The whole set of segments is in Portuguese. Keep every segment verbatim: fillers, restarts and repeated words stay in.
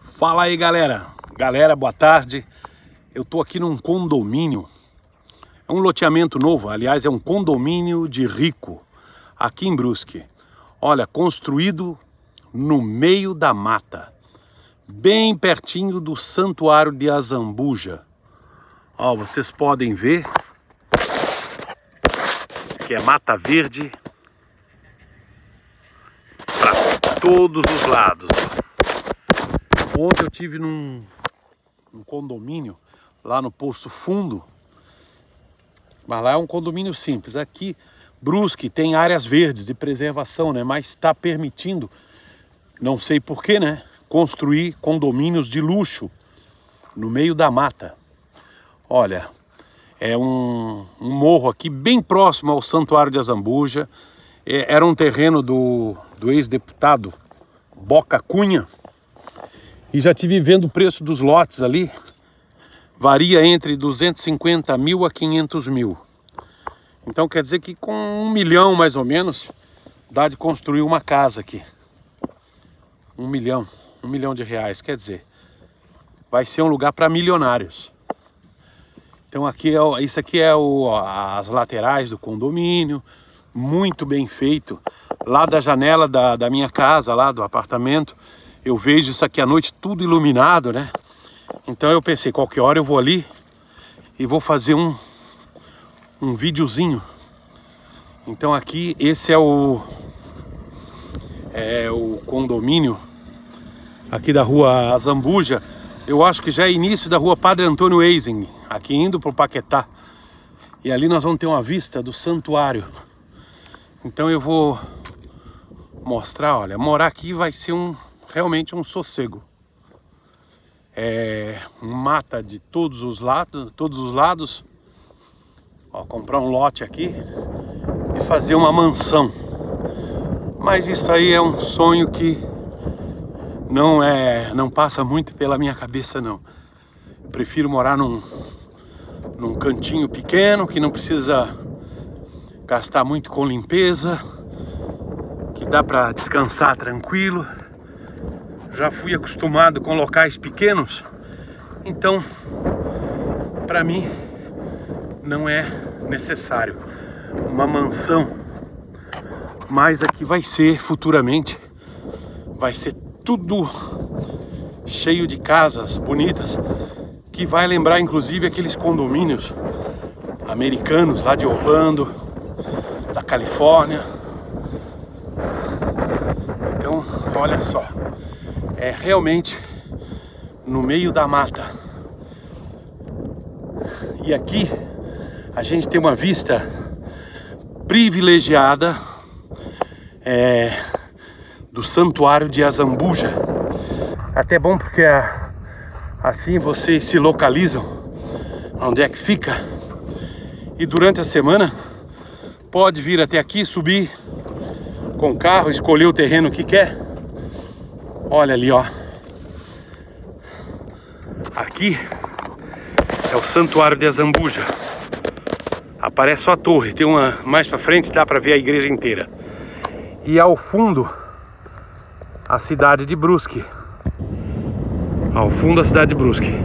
Fala aí, galera. Galera, boa tarde. Eu tô aqui num condomínio. É um loteamento novo, aliás, é um condomínio de rico, aqui em Brusque. Olha, construído no meio da mata, bem pertinho do Santuário de Azambuja. Ó, vocês podem ver que é mata verde para todos os lados. Ontem eu tive num, num condomínio lá no Poço Fundo, mas lá é um condomínio simples. Aqui, Brusque tem áreas verdes de preservação, né? Mas está permitindo, não sei porquê, né? Construir condomínios de luxo no meio da mata. Olha, é um, um morro aqui bem próximo ao Santuário de Azambuja. É, era um terreno do, do ex-deputado Boca Cunha. E já tive vendo o preço dos lotes ali. Varia entre duzentos e cinquenta mil a quinhentos mil. Então quer dizer que com um milhão mais ou menos dá de construir uma casa aqui. Um milhão, um milhão de reais, quer dizer, vai ser um lugar para milionários. Então aqui é, isso aqui é o, as laterais do condomínio, muito bem feito. Lá da janela da, da minha casa, lá do apartamento, eu vejo isso aqui à noite tudo iluminado, né? Então eu pensei, qualquer hora eu vou ali e vou fazer um, um videozinho. Então aqui, esse é o, é o condomínio aqui da rua Azambuja. Eu acho que já é início da rua Padre Antônio Eising, aqui indo para o Paquetá. E ali nós vamos ter uma vista do santuário. Então eu vou mostrar, olha, morar aqui vai ser um, realmente um sossego. É, mata de todos os lados, todos os lados. Ó, comprar um lote aqui e fazer uma mansão. Mas isso aí é um sonho que não é, não passa muito pela minha cabeça, não. Eu prefiro morar num, num cantinho pequeno que não precisa gastar muito com limpeza, que dá para descansar tranquilo. Já fui acostumado com locais pequenos, então para mim não é necessário uma mansão. Mas aqui vai ser futuramente, vai ser tudo cheio de casas bonitas, que vai lembrar inclusive aqueles condomínios americanos lá de Orlando, da Califórnia. Então, olha só. É realmente no meio da mata. E aqui a gente tem uma vista privilegiada é, do Santuário de Azambuja. Até bom porque assim vocês se localizam onde é que fica. E durante a semana pode vir até aqui, subir com o carro, escolher o terreno que quer. Olha ali, ó. Aqui é o Santuário de Azambuja. Aparece só a torre. Tem uma mais pra frente, dá pra ver a igreja inteira. E ao fundo, a cidade de Brusque. Ao fundo, a cidade de Brusque.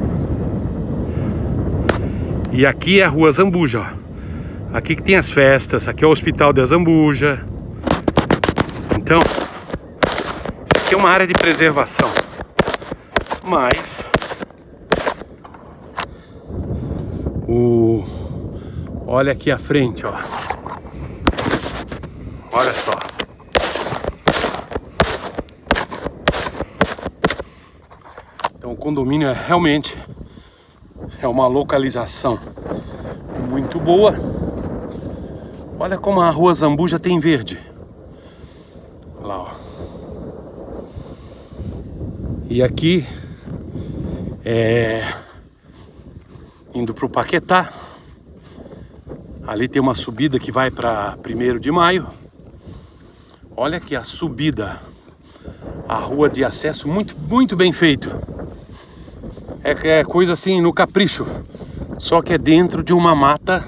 E aqui é a rua Azambuja, ó. Aqui que tem as festas. Aqui é o Hospital de Azambuja. Então, aqui é uma área de preservação, mas o olha aqui à frente, ó. Olha só. Então o condomínio é realmente é uma localização muito boa. Olha como a rua Azambuja tem verde. Lá, ó. E aqui, é, indo para o Paquetá, ali tem uma subida que vai para primeiro de maio. Olha aqui a subida, a rua de acesso muito, muito bem feito. É, é coisa assim no capricho, só que é dentro de uma mata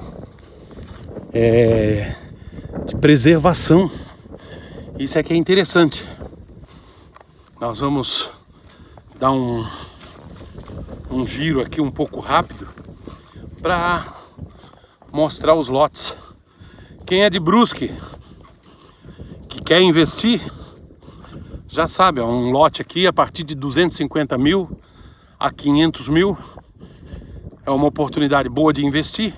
é, de preservação. Isso aqui é interessante. Nós vamos dar um, um giro aqui um pouco rápido para mostrar os lotes. Quem é de Brusque, que quer investir, já sabe, ó, um lote aqui a partir de duzentos e cinquenta mil a quinhentos mil é uma oportunidade boa de investir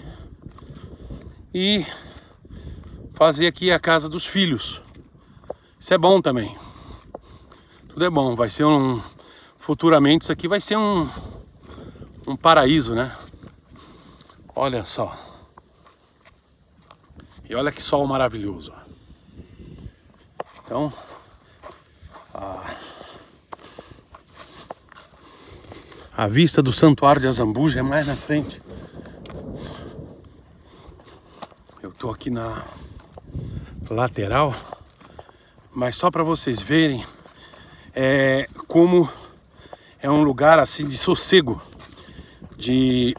e fazer aqui a casa dos filhos. Isso é bom também. Tudo é bom. Vai ser um... Futuramente isso aqui vai ser um... Um paraíso, né? Olha só. E olha que sol maravilhoso. Então... A... a vista do Santuário de Azambuja é mais na frente. Eu tô aqui na lateral, mas só para vocês verem é, como é um lugar assim de sossego, de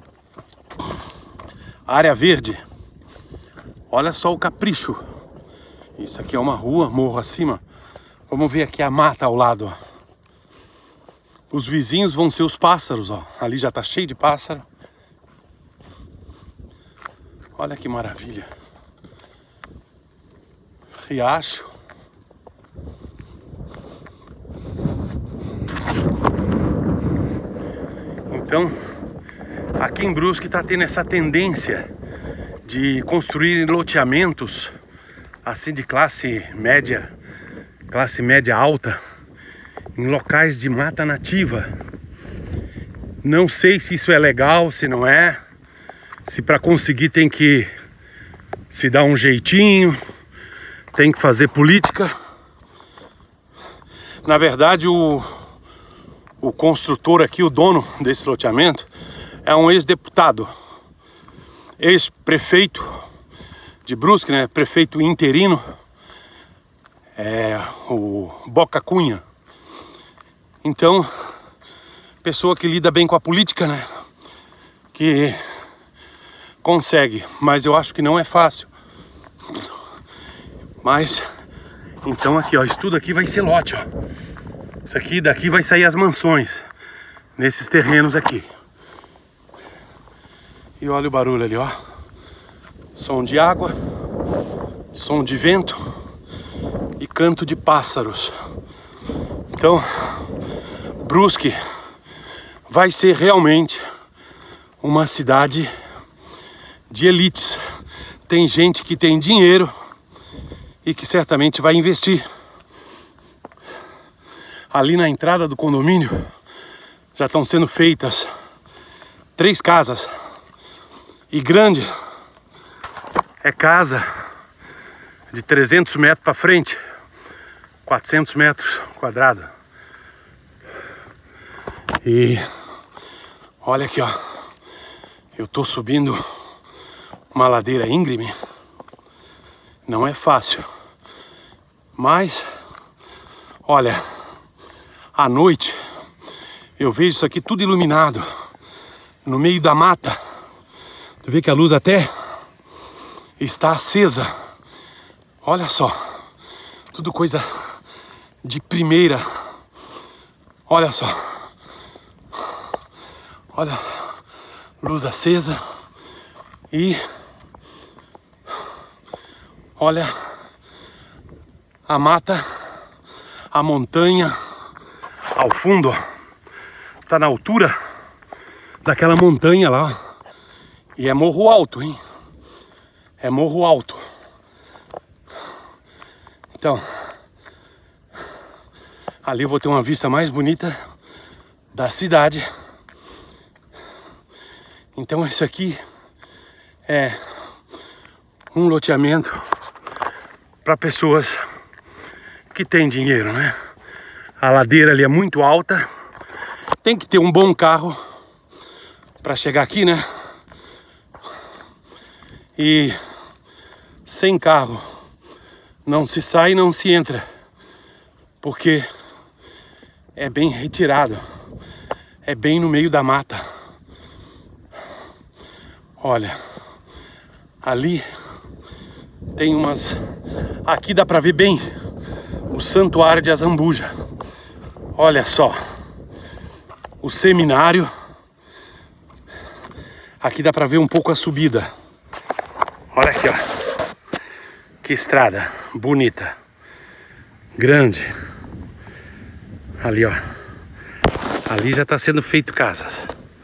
área verde. Olha só o capricho. Isso aqui é uma rua, morro acima. Vamos ver aqui a mata ao lado, ó. Os vizinhos vão ser os pássaros, ó. Ali já tá cheio de pássaro. Olha que maravilha. Riacho. Então, aqui em Brusque tá tendo essa tendência de construir loteamentos assim de classe média, classe média alta, em locais de mata nativa. Não sei se isso é legal, se não é, se para conseguir tem que se dar um jeitinho, tem que fazer política. Na verdade, o, o construtor aqui, o dono desse loteamento, é um ex-deputado, ex-prefeito de Brusque, né? Prefeito interino, é o Boca Cunha. Então, pessoa que lida bem com a política, né? Que consegue, mas eu acho que não é fácil. Mas, então aqui, ó, isso tudo aqui vai ser lote, ó. Isso aqui, daqui vai sair as mansões, nesses terrenos aqui. E olha o barulho ali, ó. Som de água, som de vento e canto de pássaros. Então, Brusque vai ser realmente uma cidade de elites. Tem gente que tem dinheiro e que certamente vai investir. Ali na entrada do condomínio já estão sendo feitas três casas. E grande é casa de trezentos metros para frente, quatrocentos metros quadrados. E olha aqui, ó, eu tô subindo uma ladeira íngreme. Não é fácil, mas olha, à noite eu vejo isso aqui tudo iluminado no meio da mata. Tu vê que a luz até está acesa. Olha só, tudo coisa de primeira. Olha só, olha, luz acesa e olha a mata, a montanha ao fundo, ó, tá na altura daquela montanha lá, ó. E é morro alto, hein? É morro alto. Então, ali eu vou ter uma vista mais bonita da cidade. Então isso aqui é um loteamento para pessoas que têm dinheiro, né? A ladeira ali é muito alta. Tem que ter um bom carro para chegar aqui, né? E sem carro não se sai, não se entra, porque é bem retirado, é bem no meio da mata. Olha, ali tem umas... Aqui dá pra ver bem o Santuário de Azambuja. Olha só, o seminário. Aqui dá pra ver um pouco a subida. Olha aqui, ó. Que estrada bonita. Grande. Ali, ó. Ali já tá sendo feito casas.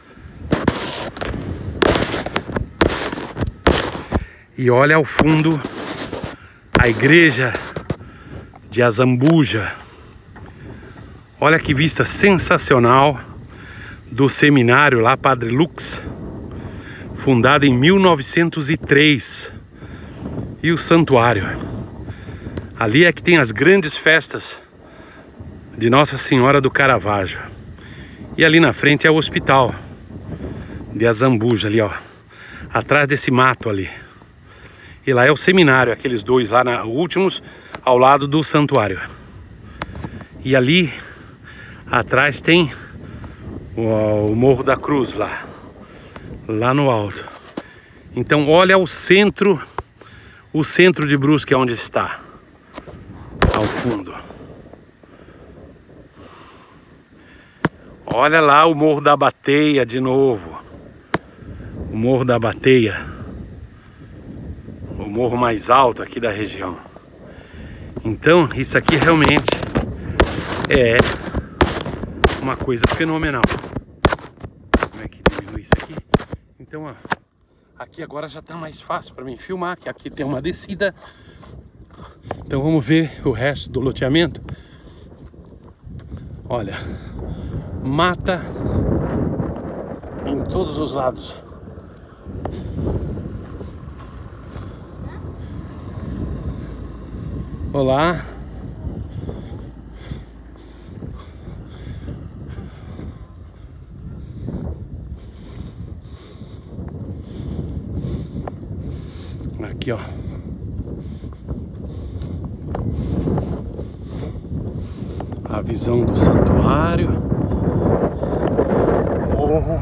E olha ao fundo a igreja de Azambuja. Olha que vista sensacional do seminário lá, Padre Lux, fundado em mil novecentos e três. E o santuário. Ali é que tem as grandes festas de Nossa Senhora do Caravaggio. E ali na frente é o hospital de Azambuja, ali, ó. Atrás desse mato ali. E lá é o seminário, aqueles dois lá, na, últimos, ao lado do santuário. E ali atrás tem o, o Morro da Cruz lá. Lá no alto. Então olha o centro, o centro de Brusque é onde está. Ao fundo. Olha lá o Morro da Bateia de novo. O Morro da Bateia. O morro mais alto aqui da região. Então isso aqui realmente é uma coisa fenomenal. Como é que diminui isso aqui? Então, ó, aqui agora já tá mais fácil para mim filmar, que aqui tem uma descida. Então vamos ver o resto do loteamento. Olha, mata em todos os lados. Olá. Aqui, ó. A visão do santuário. Morro.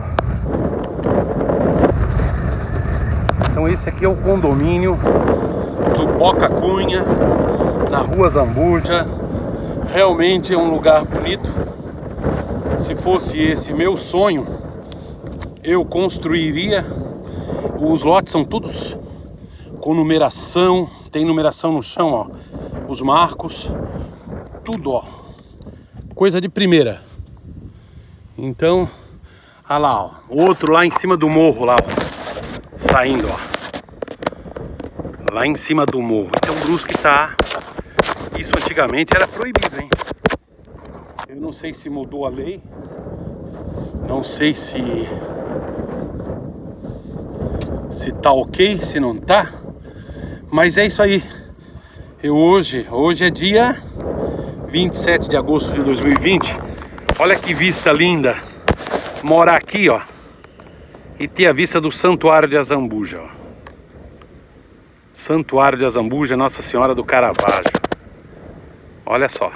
Então esse aqui é o condomínio do Boca Cunha, na rua Azambuja. Realmente é um lugar bonito. Se fosse esse meu sonho, eu construiria. Os lotes são todos com numeração, tem numeração no chão, ó. Os marcos, tudo, ó. Coisa de primeira. Então, olha lá, ó. O outro lá em cima do morro, lá, ó. Saindo, ó. Lá em cima do morro. Então Brusque tá... Isso antigamente era proibido, hein? Eu não sei se mudou a lei. Não sei se... Se tá ok, se não tá. Mas é isso aí. Eu hoje... Hoje é dia vinte e sete de agosto de dois mil e vinte. Olha que vista linda. Morar aqui, ó. E ter a vista do Santuário de Azambuja, ó. Santuário de Azambuja, Nossa Senhora do Caravaggio. Olha só.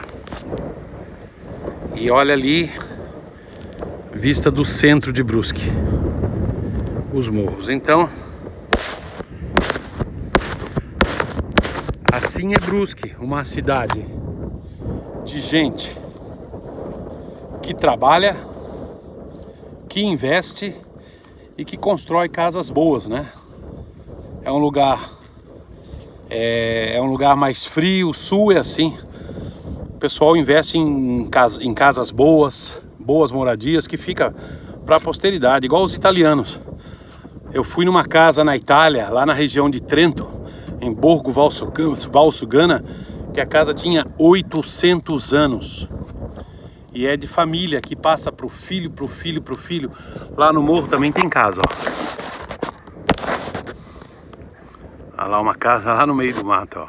E olha ali, vista do centro de Brusque. Os morros. Então, assim é Brusque, uma cidade de gente que trabalha, que investe e que constrói casas boas, né? É um lugar... É, é um lugar mais frio, o sul é assim. O pessoal investe em, casa, em casas boas, boas moradias, que fica para a posteridade, igual os italianos. Eu fui numa casa na Itália, lá na região de Trento, em Borgo Valsugana, que a casa tinha oitocentos anos. E é de família, que passa pro filho, pro filho, pro filho. Lá no morro também tem casa, ó. Olha lá uma casa lá no meio do mato, ó.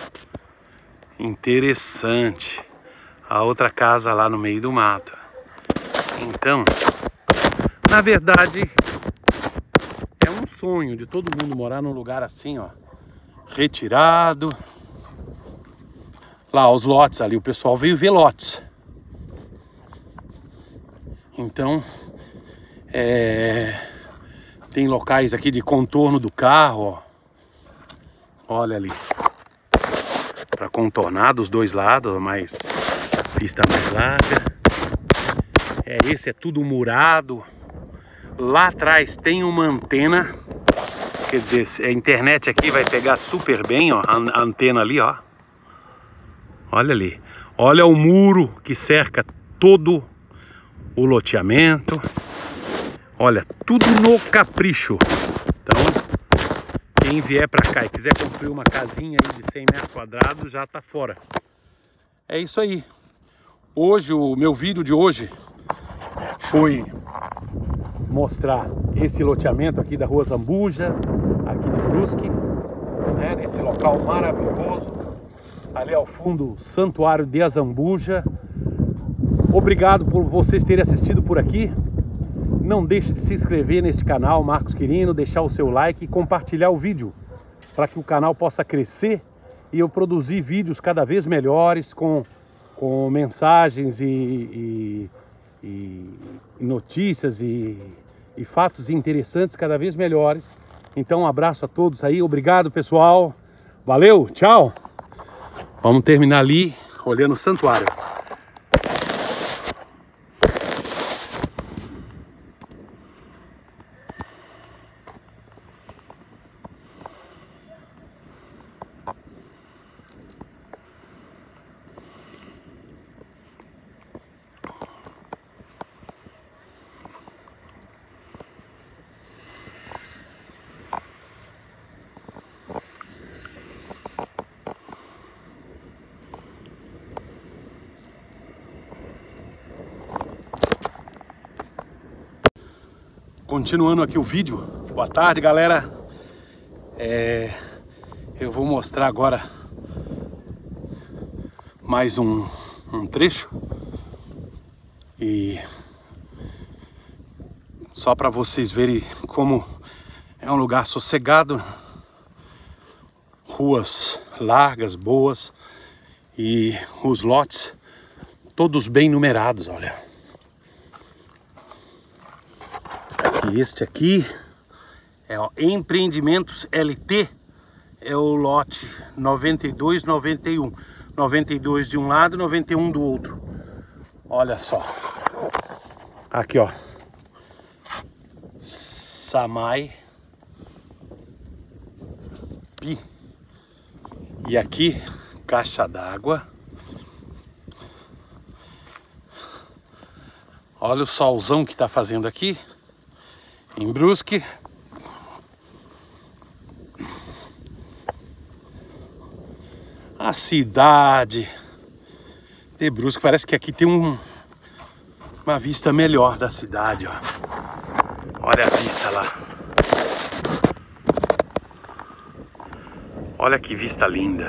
Interessante. A outra casa lá no meio do mato. Então, na verdade, é um sonho de todo mundo morar num lugar assim, ó. Retirado. Lá os lotes ali, o pessoal veio ver lotes. Então, é... tem locais aqui de contorno do carro, ó. Olha ali, para contornar dos dois lados, mas pista mais larga. É, esse é tudo murado. Lá atrás tem uma antena. Quer dizer, a internet aqui vai pegar super bem, ó, a antena ali, ó. Olha ali. Olha o muro que cerca todo o loteamento. Olha, tudo no capricho. Então, quem vier pra cá e quiser construir uma casinha aí de cem metros quadrados, já tá fora. É isso aí. Hoje, o meu vídeo de hoje foi mostrar esse loteamento aqui da Rua Zambuja, aqui de Brusque, né, nesse local maravilhoso. Ali ao fundo, o Santuário de Azambuja. Obrigado por vocês terem assistido por aqui. Não deixe de se inscrever nesse canal, Marcos Quirino, deixar o seu like e compartilhar o vídeo, para que o canal possa crescer e eu produzir vídeos cada vez melhores, com, com mensagens e, e, e notícias e, e fatos interessantes cada vez melhores. Então um abraço a todos aí, obrigado pessoal, valeu, tchau! Vamos terminar ali, olhando o santuário. Continuando aqui o vídeo, boa tarde galera, é, eu vou mostrar agora mais um, um trecho e só para vocês verem como é um lugar sossegado, ruas largas, boas e os lotes todos bem numerados, olha. E este aqui é o Empreendimentos L T, é o lote noventa e dois, noventa e um. noventa e dois de um lado, noventa e um do outro. Olha só. Aqui, ó. Samay Pi. E aqui, caixa d'água. Olha o solzão que tá fazendo aqui em Brusque. A cidade de Brusque, parece que aqui tem um, uma vista melhor da cidade, ó. Olha a vista lá. Olha que vista linda.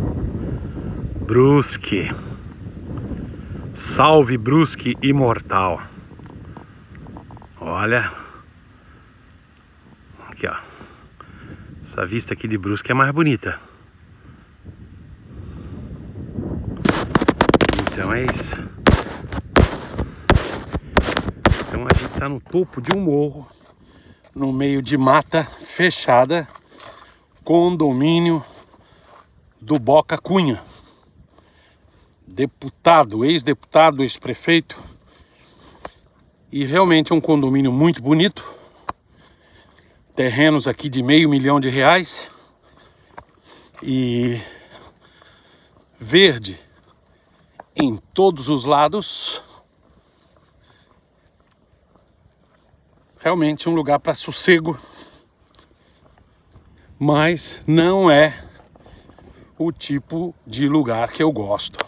Brusque. Salve Brusque imortal. Olha. Aqui, ó. Essa vista aqui de Brusque é mais bonita. Então é isso. Então a gente tá no topo de um morro, no meio de mata fechada, condomínio do Boca Cunha. Deputado, ex-deputado, ex-prefeito. E realmente é um condomínio muito bonito. Terrenos aqui de meio milhão de reais. E verde em todos os lados. Realmente um lugar para sossego. Mas não é o tipo de lugar que eu gosto.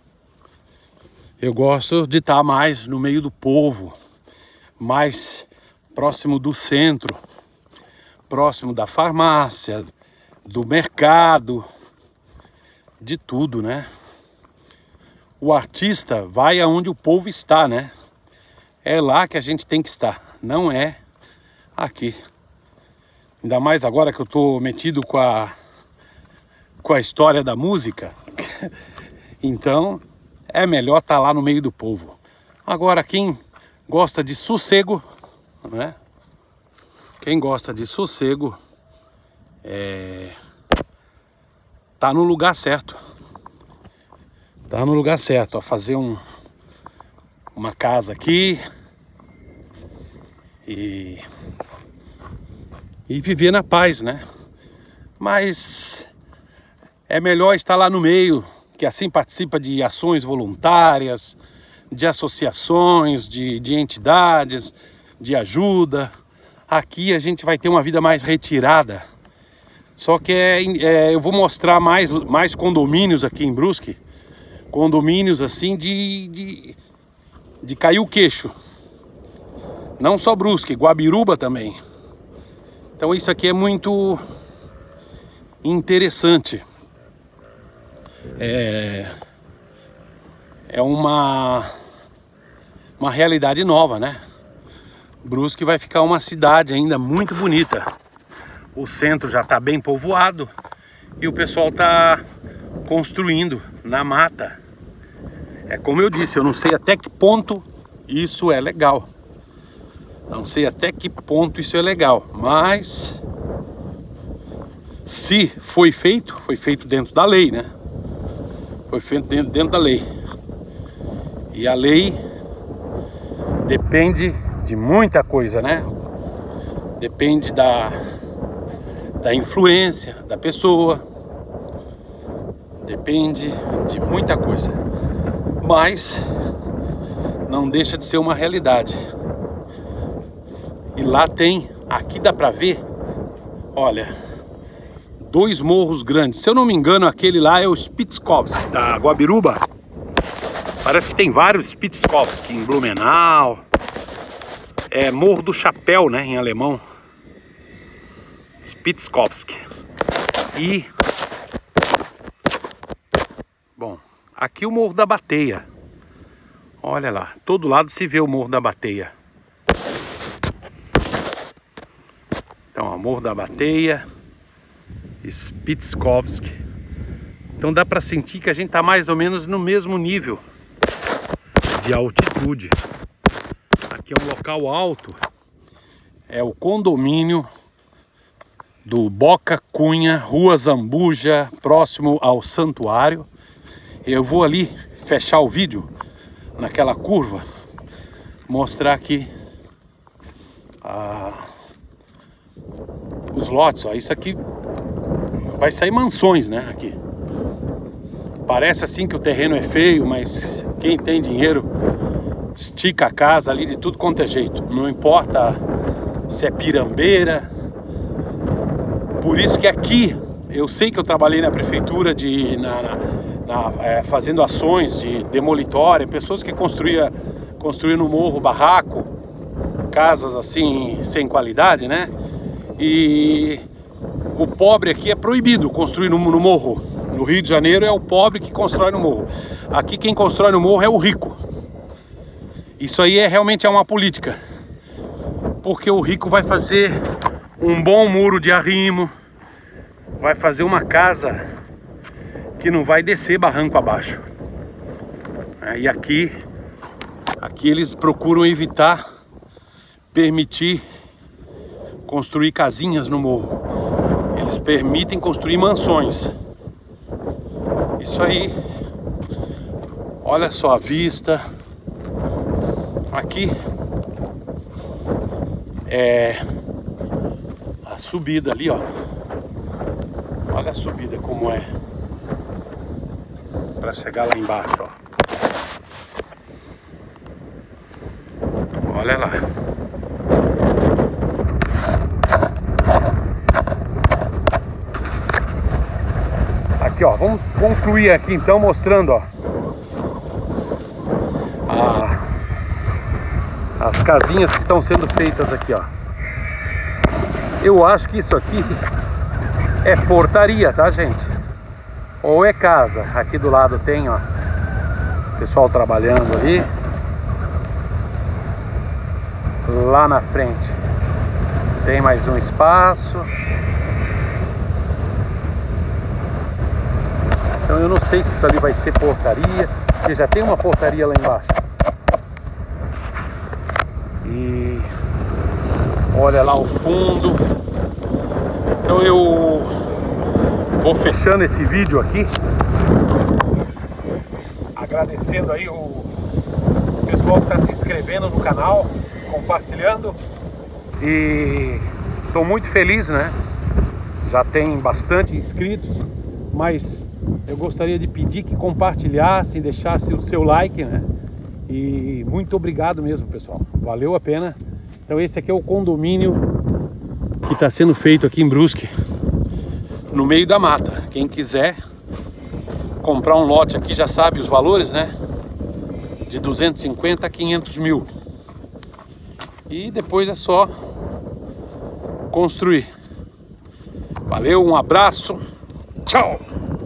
Eu gosto de estar mais no meio do povo, mais próximo do centro, próximo da farmácia, do mercado, de tudo, né? O artista vai aonde o povo está, né? É lá que a gente tem que estar, não é aqui. Ainda mais agora que eu tô metido com a, com a história da música. Então, é melhor estar lá no meio do povo. Agora, quem gosta de sossego, né? Quem gosta de sossego, é... tá no lugar certo. Tá no lugar certo, ó, fazer um, uma casa aqui e, e viver na paz, né? Mas é melhor estar lá no meio, que assim participa de ações voluntárias, de associações, de, de entidades, de ajuda. Aqui a gente vai ter uma vida mais retirada. Só que é, é, eu vou mostrar mais, mais condomínios aqui em Brusque. Condomínios assim de, de, de cair o queixo. Não só Brusque, Guabiruba também. Então isso aqui é muito interessante. É, é uma, uma realidade nova, né? Brusque vai ficar uma cidade ainda muito bonita. O centro já está bem povoado e o pessoal está construindo na mata. É como eu disse, eu não sei até que ponto isso é legal. Não sei até que ponto isso é legal, mas se foi feito, foi feito dentro da lei, né? Foi feito dentro, dentro da lei. E a lei depende de muita coisa, né? Depende da, da influência da pessoa. Depende de muita coisa. Mas não deixa de ser uma realidade. E lá tem, aqui dá pra ver, olha, dois morros grandes. Se eu não me engano, aquele lá é o Spitzkowski, da Guabiruba. Parece que tem vários Spitzkowski em Blumenau. É Morro do Chapéu, né, em alemão. Spitzkowski. E... bom, aqui o Morro da Bateia. Olha lá, todo lado se vê o Morro da Bateia. Então, ó, Morro da Bateia, Spitzkowski. Então dá para sentir que a gente tá mais ou menos no mesmo nível de altitude. Aqui é um local alto. É o condomínio do Boca Cunha, Rua Zambuja, próximo ao santuário. Eu vou ali fechar o vídeo naquela curva, mostrar aqui a... os lotes. Ó. Isso aqui vai sair mansões, né? Aqui parece assim que o terreno é feio, mas quem tem dinheiro estica a casa ali de tudo quanto é jeito. Não importa se é pirambeira. Por isso que aqui eu sei que eu trabalhei na prefeitura de na, na, na, é, fazendo ações de demolitória, pessoas que construía construíam no morro barraco, casas assim sem qualidade, né? E o pobre aqui é proibido construir no, no morro. No Rio de Janeiro é o pobre que constrói no morro. Aqui quem constrói no morro é o rico. Isso aí é realmente é uma política. Porque o rico vai fazer um bom muro de arrimo, vai fazer uma casa que não vai descer barranco abaixo. E aqui, aqui eles procuram evitar permitir construir casinhas no morro. Eles permitem construir mansões. Isso aí, olha só a vista. Aqui é a subida ali, ó. Olha a subida como é para chegar lá embaixo, ó. Olha lá. Aqui, ó, vamos concluir aqui então mostrando, ó, a, as casinhas que estão sendo feitas aqui, ó. Eu acho que isso aqui é portaria, tá, gente? Ou é casa. Aqui do lado tem, ó, pessoal trabalhando ali. Lá na frente tem mais um espaço. Então eu não sei se isso ali vai ser portaria, porque já tem uma portaria lá embaixo. E olha lá o fundo. Então eu vou fechando esse vídeo aqui, agradecendo aí o pessoal pessoal que está se inscrevendo no canal, compartilhando. E estou muito feliz, né? Já tem bastante inscritos, mas eu gostaria de pedir que compartilhassem, deixassem o seu like, né? E muito obrigado mesmo, pessoal. Valeu a pena. Então esse aqui é o condomínio que está sendo feito aqui em Brusque, no meio da mata. Quem quiser comprar um lote aqui já sabe os valores, né? De duzentos e cinquenta a quinhentos mil. E depois é só construir. Valeu, um abraço, tchau!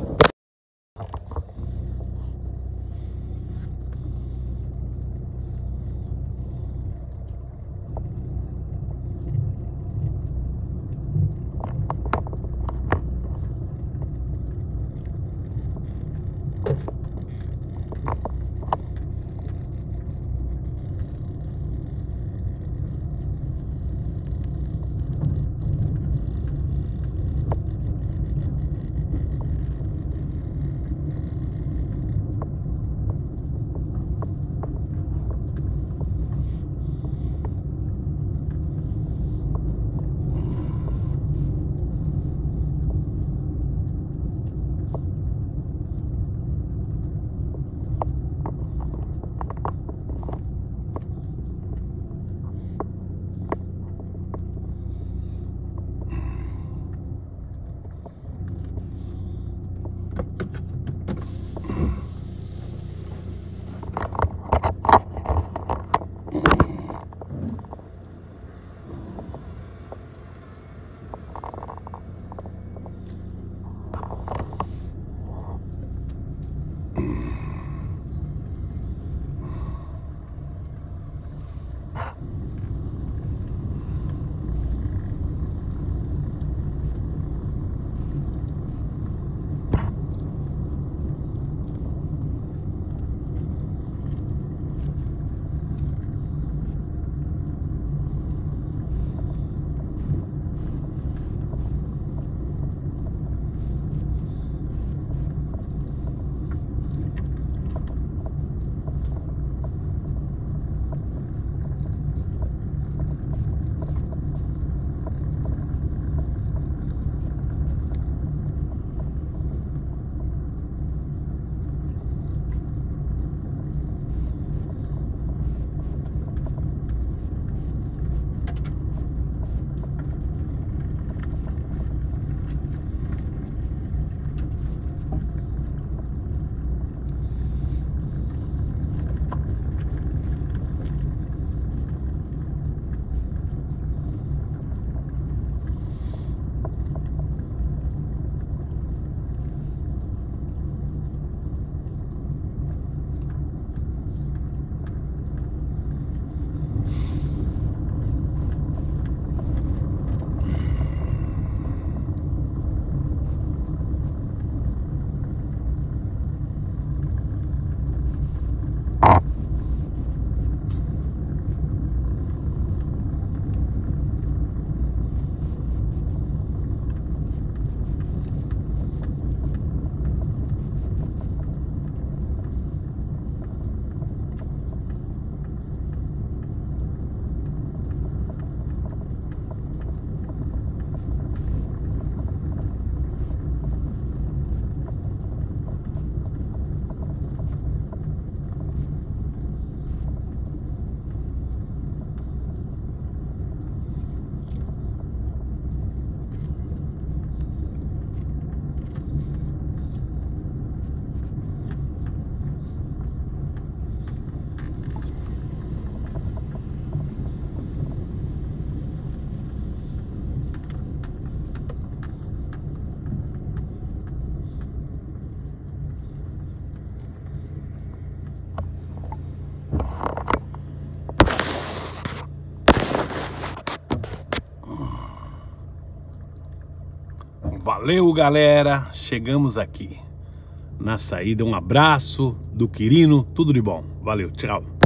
Valeu, galera, chegamos aqui na saída. Um abraço do Quirino, tudo de bom. Valeu, tchau.